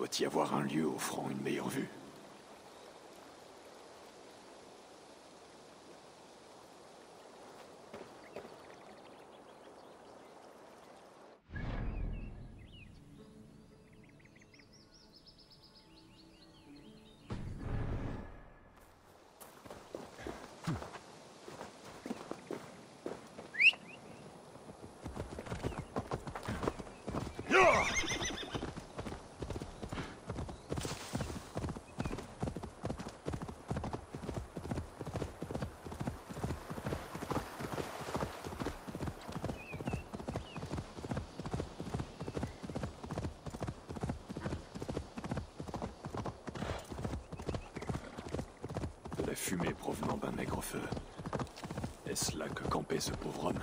Doit y avoir un lieu offrant une meilleure vue. La fumée provenant d'un maigre-feu. Est-ce là que campait ce pauvre homme?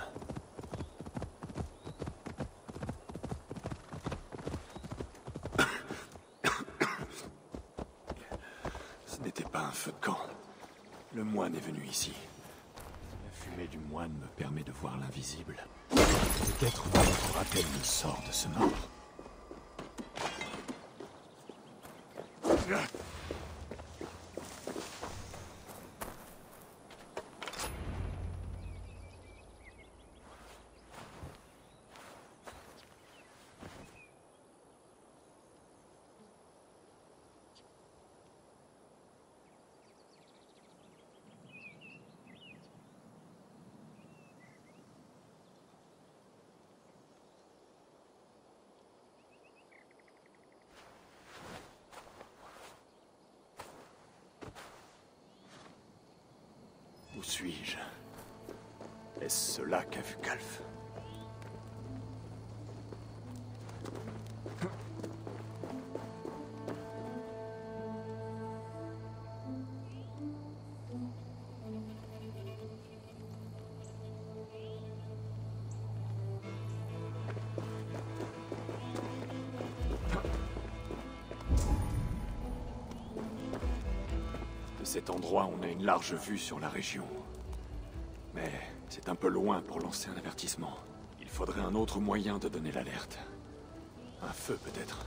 Ce n'était pas un feu de camp. Le moine est venu ici. La fumée du moine me permet de voir l'invisible. Peut-être montrera-t-elle le sort de ce mort. Où suis-je? Est-ce cela qu'a vu Calf? De cet endroit, on a une large vue sur la région. Mais c'est un peu loin pour lancer un avertissement. Il faudrait un autre moyen de donner l'alerte. Un feu, peut-être.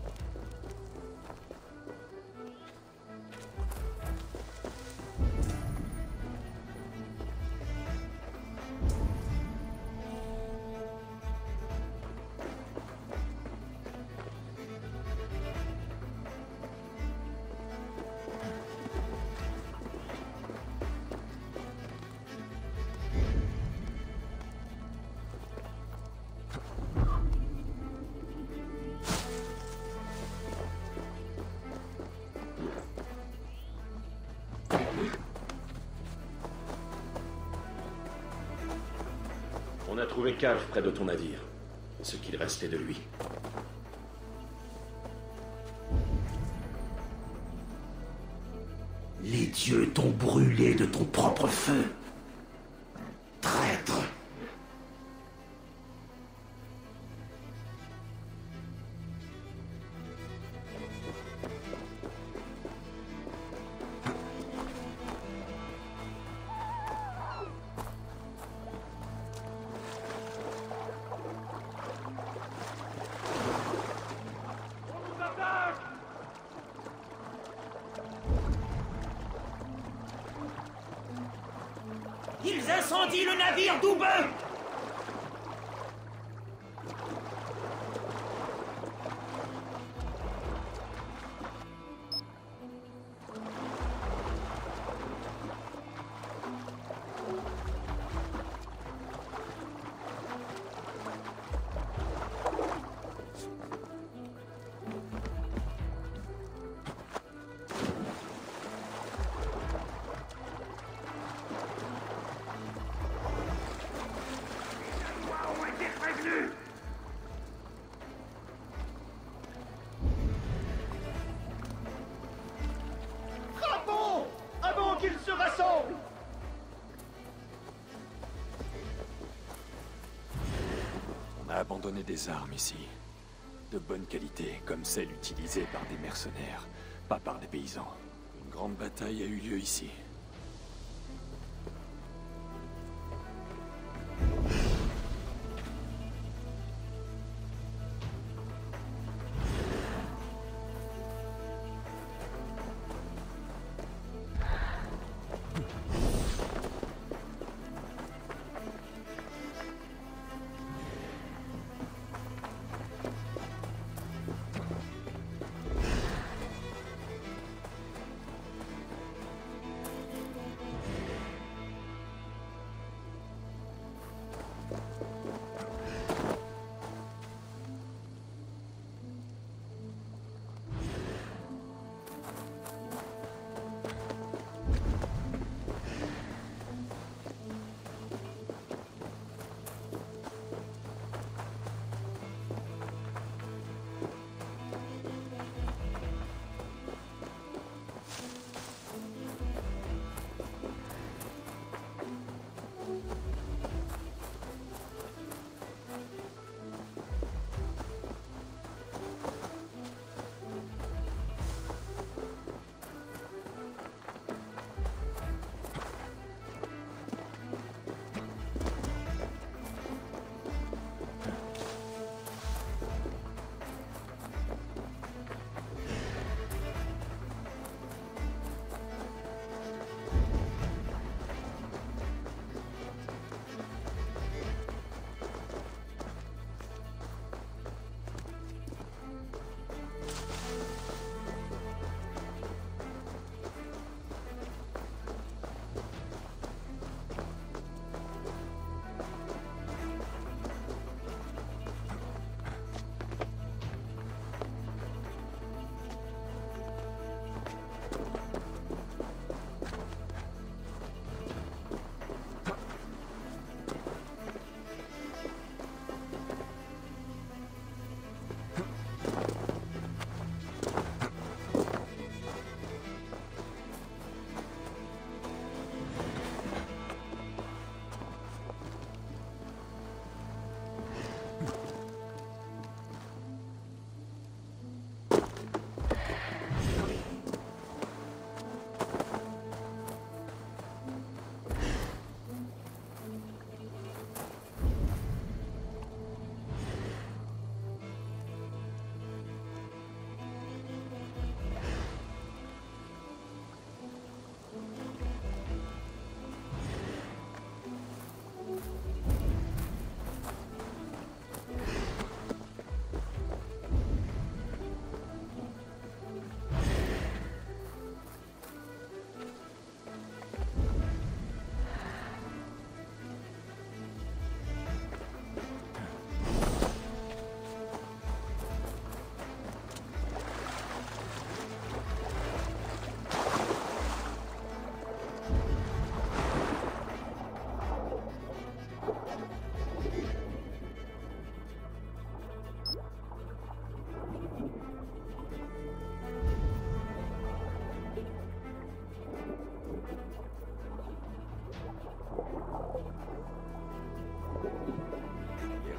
On a trouvé Calf près de ton navire. Ce qu'il restait de lui. Les dieux t'ont brûlé de ton propre feu. Traître. Ils incendient le navire d'Oubeux! Frappons! Avant qu'ils se rassemblent! On a abandonné des armes ici. De bonne qualité, comme celles utilisées par des mercenaires, pas par des paysans. Une grande bataille a eu lieu ici.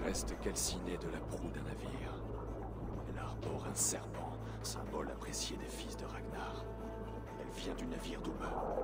Reste calcinée de la proue d'un navire. Elle arbore un serpent, symbole apprécié des fils de Ragnar. Elle vient du navire d'Ube.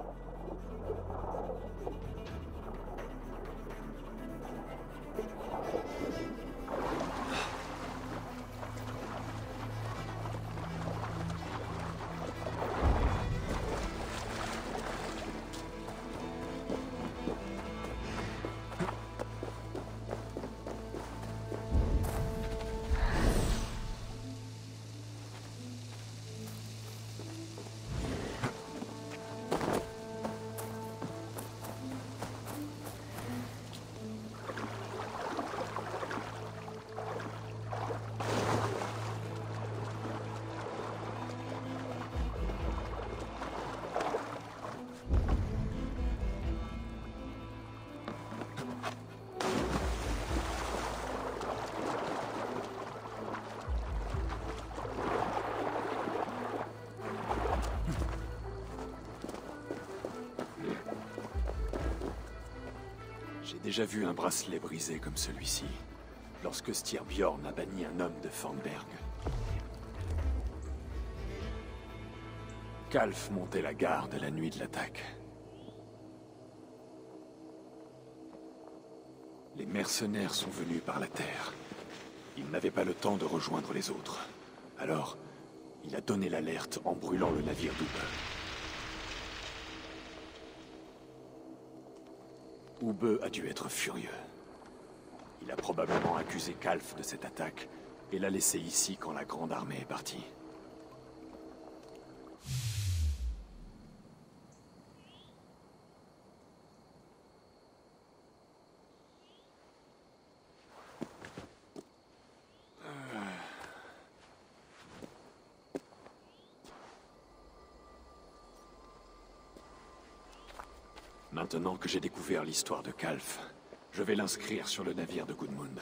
J'ai déjà vu un bracelet brisé comme celui-ci, lorsque Styrbjorn a banni un homme de Fornberg. Kalf montait la garde la nuit de l'attaque. Les mercenaires sont venus par la terre. Il n'avait pas le temps de rejoindre les autres. Alors, il a donné l'alerte en brûlant le navire d'Ube. Ube a dû être furieux. Il a probablement accusé Kalf de cette attaque et l'a laissé ici quand la grande armée est partie. Maintenant que j'ai découvert l'histoire de Kalf, je vais l'inscrire sur le navire de Gudmund.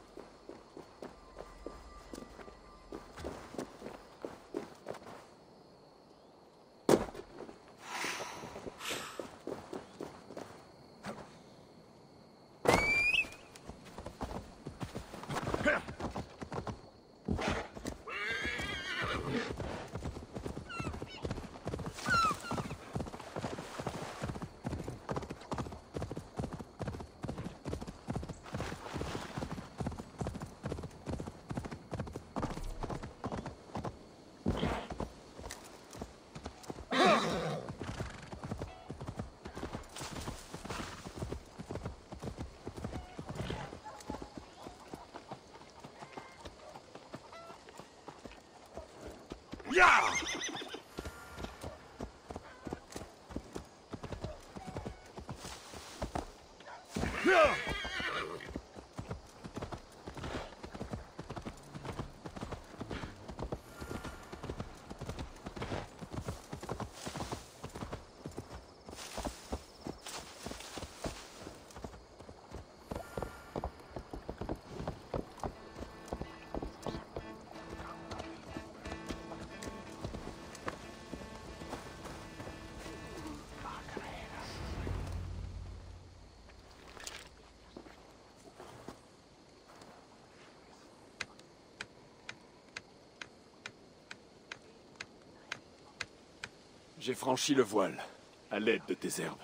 J'ai franchi le voile, à l'aide de tes herbes.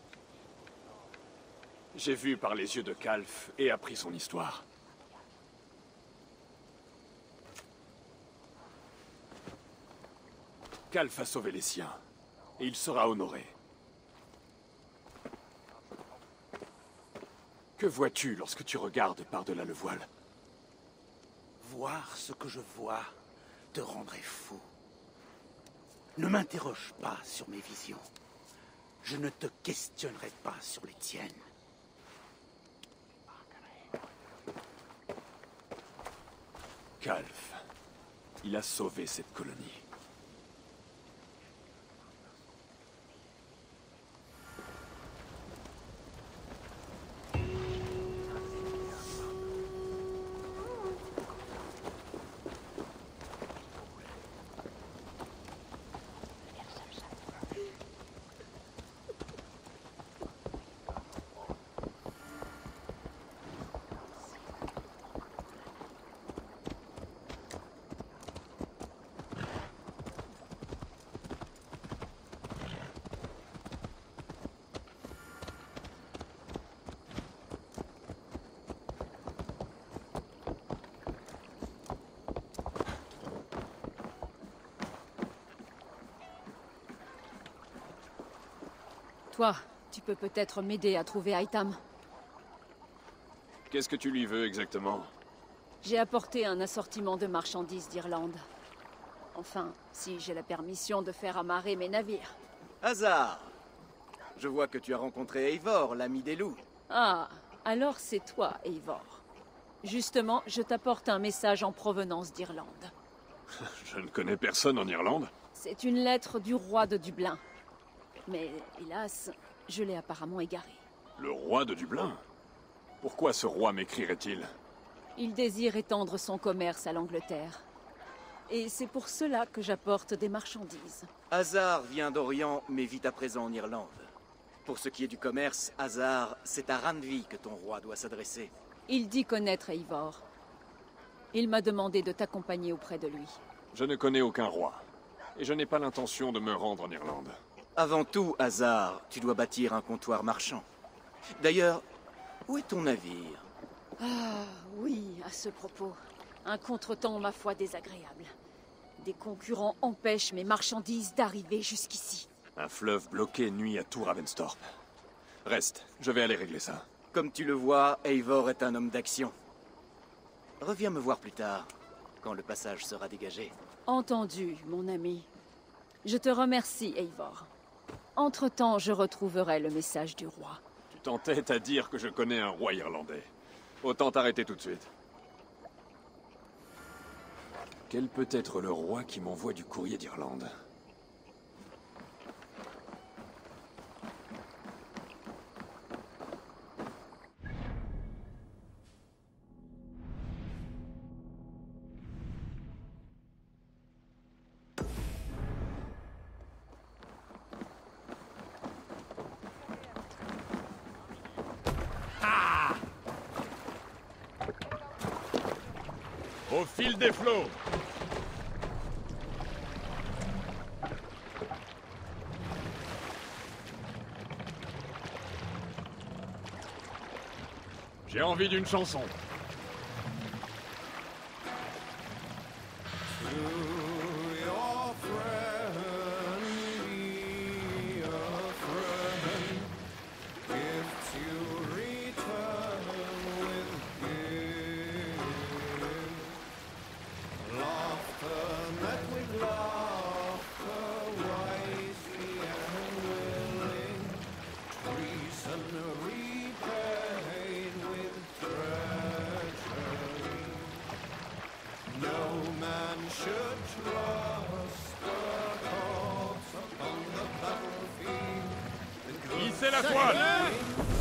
J'ai vu par les yeux de Kalf et appris son histoire. Kalf a sauvé les siens, et il sera honoré. Que vois-tu lorsque tu regardes par-delà le voile? Voir ce que je vois te rendrait fou. Ne m'interroge pas sur mes visions. Je ne te questionnerai pas sur les tiennes. Kalf, il a sauvé cette colonie. Toi, tu peux peut-être m'aider à trouver Aitam. Qu'est-ce que tu lui veux exactement? J'ai apporté un assortiment de marchandises d'Irlande. Enfin, si j'ai la permission de faire amarrer mes navires. Hasard! Je vois que tu as rencontré Eivor, l'ami des loups. Ah, alors c'est toi, Eivor. Justement, je t'apporte un message en provenance d'Irlande. Je ne connais personne en Irlande. C'est une lettre du roi de Dublin. Mais, hélas, je l'ai apparemment égarée. Le roi de Dublin? Pourquoi ce roi m'écrirait-il? Il désire étendre son commerce à l'Angleterre. Et c'est pour cela que j'apporte des marchandises. Hasard vient d'Orient, mais vit à présent en Irlande. Pour ce qui est du commerce, Hasard, c'est à Randvi que ton roi doit s'adresser. Il dit connaître Eivor. Il m'a demandé de t'accompagner auprès de lui. Je ne connais aucun roi. Et je n'ai pas l'intention de me rendre en Irlande. Avant tout, Hasard, tu dois bâtir un comptoir marchand. D'ailleurs, où est ton navire? Ah, oui, à ce propos. Un contretemps, ma foi, désagréable. Des concurrents empêchent mes marchandises d'arriver jusqu'ici. Un fleuve bloqué nuit à tout Ravensthorpe. Reste, je vais aller régler ça. Comme tu le vois, Eivor est un homme d'action. Reviens me voir plus tard, quand le passage sera dégagé. Entendu, mon ami. Je te remercie, Eivor. Entre-temps, je retrouverai le message du roi. Tu t'entêtes à dire que je connais un roi irlandais. Autant t'arrêter tout de suite. Quel peut être le roi qui m'envoie du courrier d'Irlande? Au fil des flots. J'ai envie d'une chanson. Hissez la toile!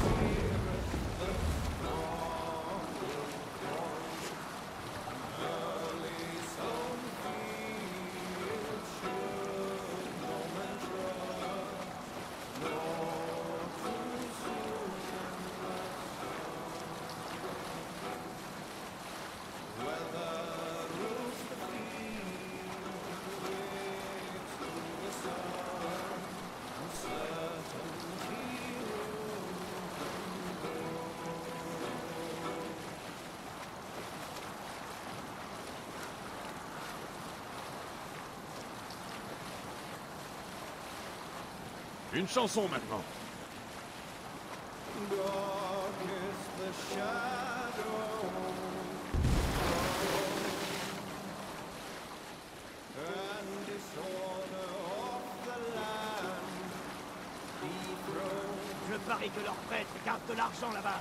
Une chanson maintenant. Je parie que leurs prêtres gardent de l'argent là-bas.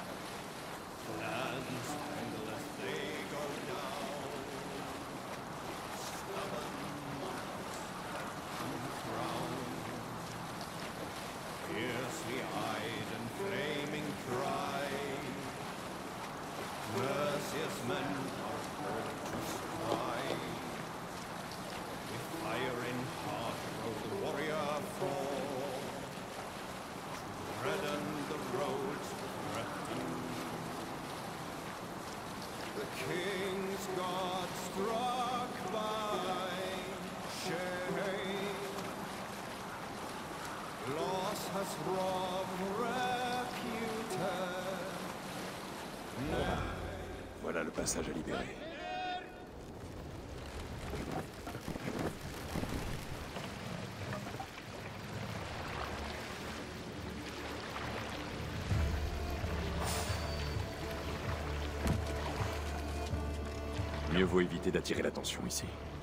Voilà le passage à libérer. Mieux vaut éviter d'attirer l'attention ici.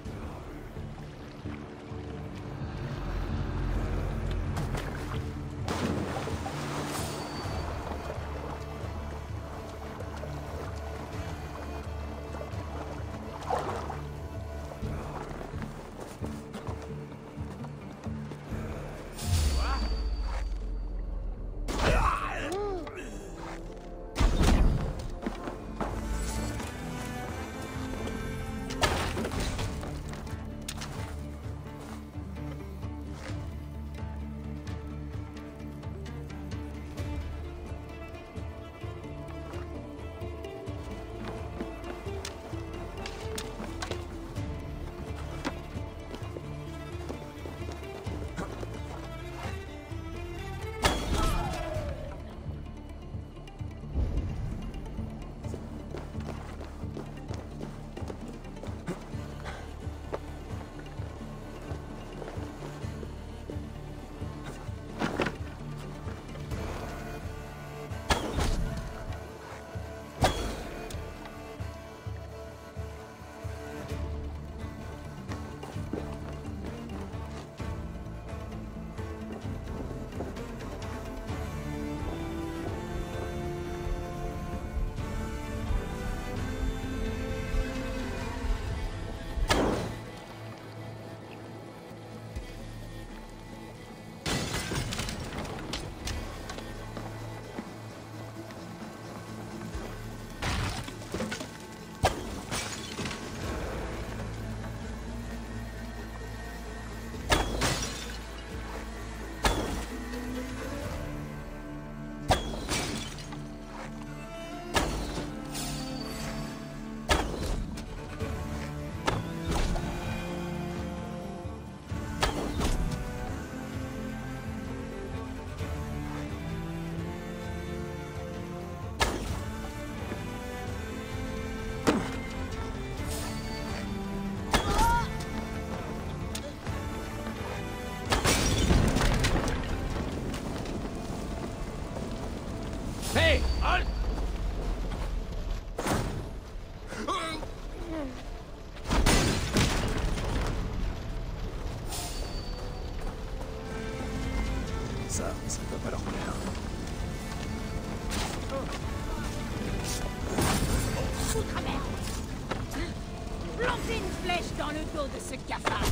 Ça ne doit pas leur plaire. Foutre à merde! Plantez une flèche dans le dos de ce cafard!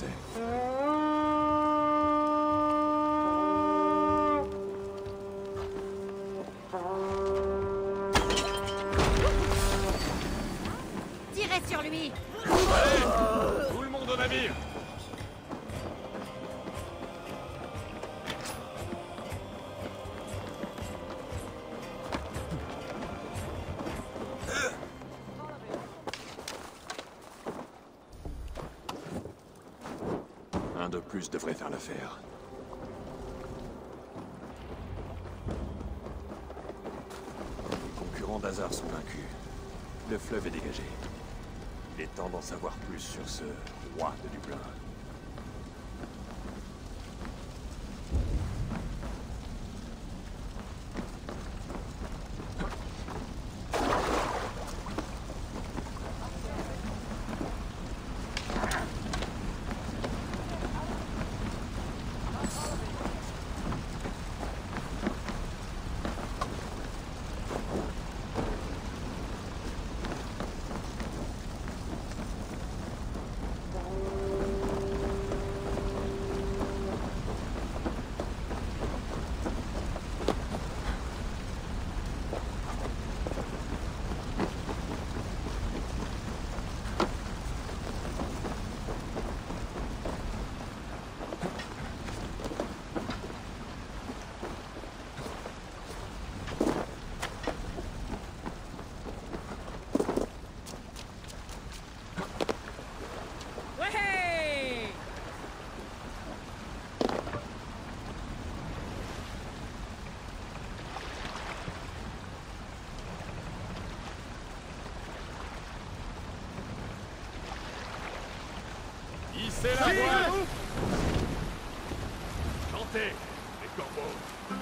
c'est. Tirez sur lui! Allez, tout le monde au navire. Un de plus devrait faire l'affaire. Les concurrents d'Hazard sont vaincus. Le fleuve est dégagé. Il est temps d'en savoir plus sur ce roi de Dublin. Hissez la voile. Chantez, les corbeaux.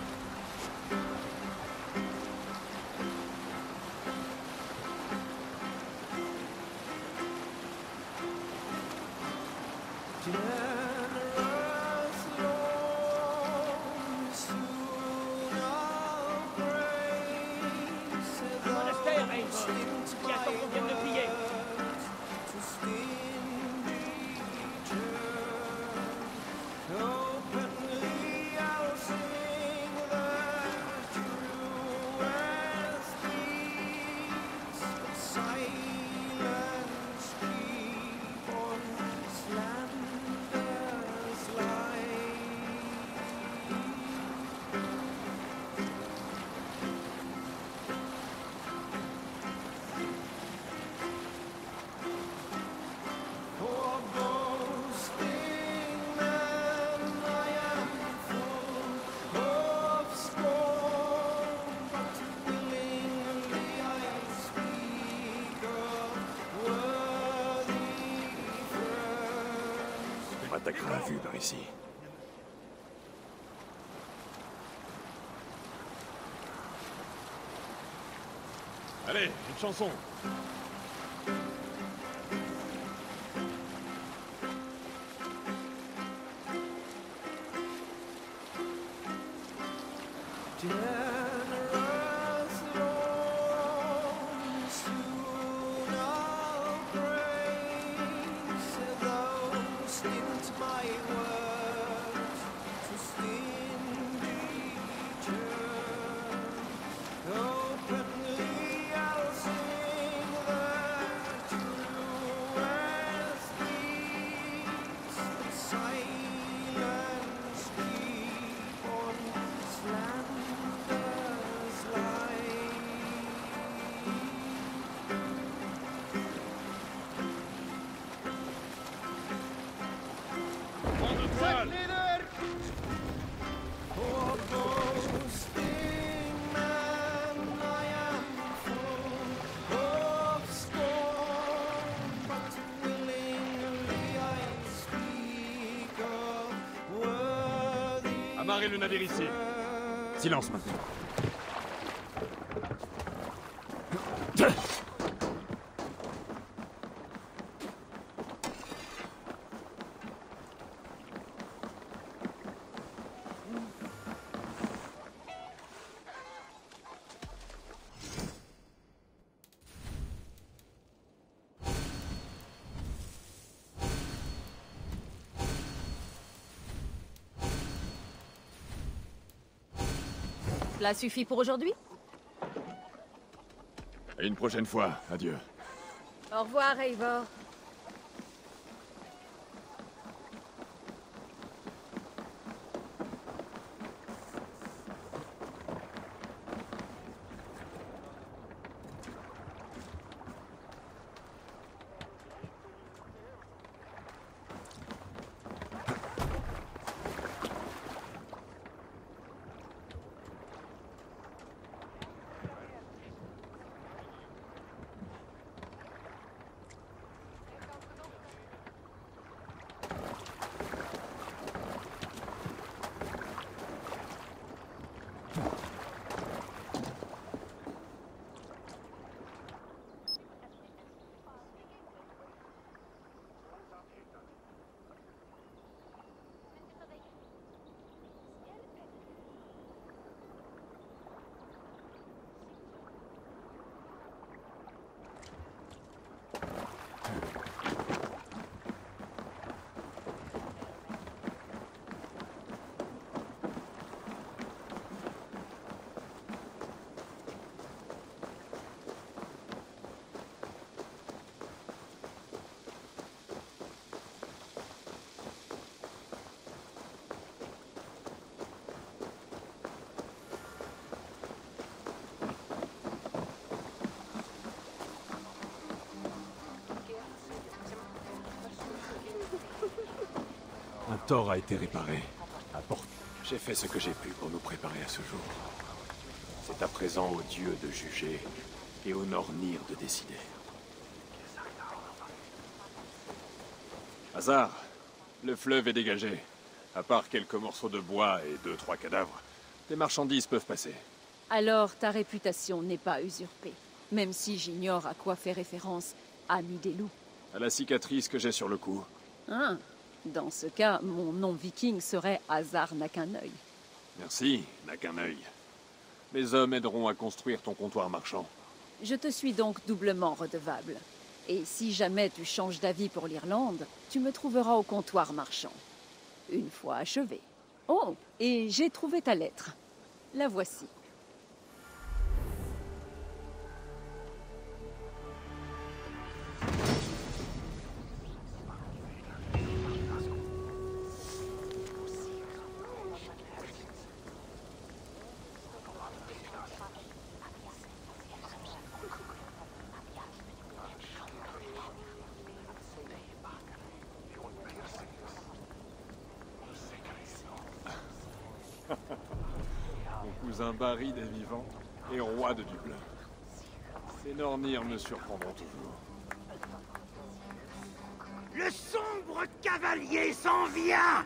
Un monastère, Rainbow. Qui attend qu'on vienne le piller. On m'attaquera à vue par ici. Allez, une chanson. Amarrez le navire ici. Silence maintenant. Cela suffit pour aujourd'hui? Et une prochaine fois, adieu. Au revoir, Eivor. Un tort a été réparé. J'ai fait ce que j'ai pu pour nous préparer à ce jour. C'est à présent aux dieux de juger et aux Nornir de décider. Hasard, le fleuve est dégagé. À part quelques morceaux de bois et 2-3 cadavres, des marchandises peuvent passer. Alors ta réputation n'est pas usurpée, même si j'ignore à quoi fait référence Ami des loups. À la cicatrice que j'ai sur le cou. Ah, dans ce cas, mon nom viking serait Hasard n'a qu'un œil. Merci, n'a qu'un œil. Mes hommes aideront à construire ton comptoir marchand. Je te suis donc doublement redevable. Et si jamais tu changes d'avis pour l'Irlande, tu me trouveras au comptoir marchand. Une fois achevé. Oh, et j'ai trouvé ta lettre. La voici. Mon cousin Barry des vivants est roi de Dublin. Ces Nornir me surprendront toujours. Le sombre cavalier s'en vient!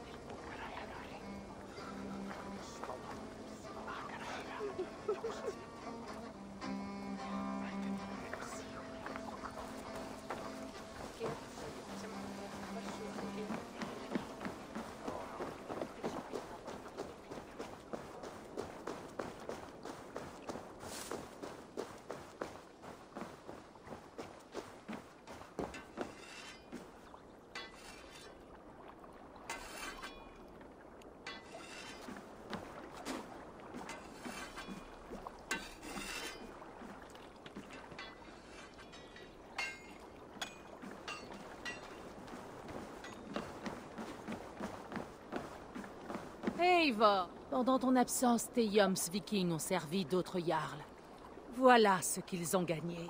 Eivor! Pendant ton absence, tes Yoms vikings ont servi d'autres jarls. Voilà ce qu'ils ont gagné.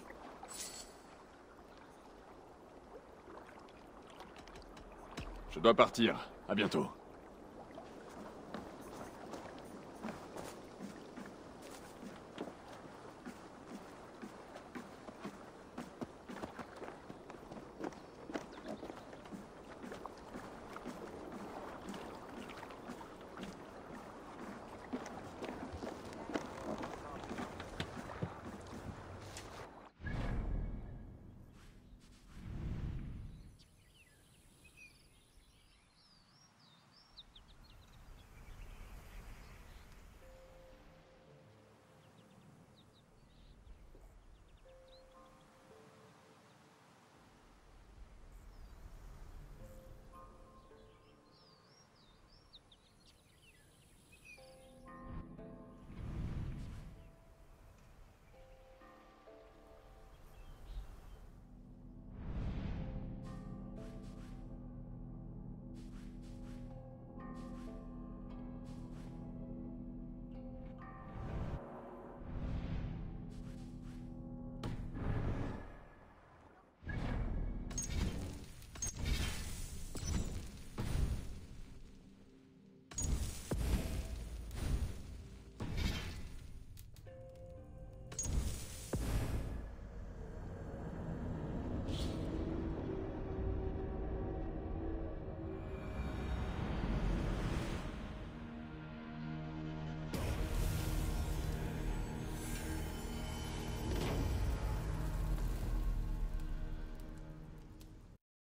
Je dois partir. À bientôt.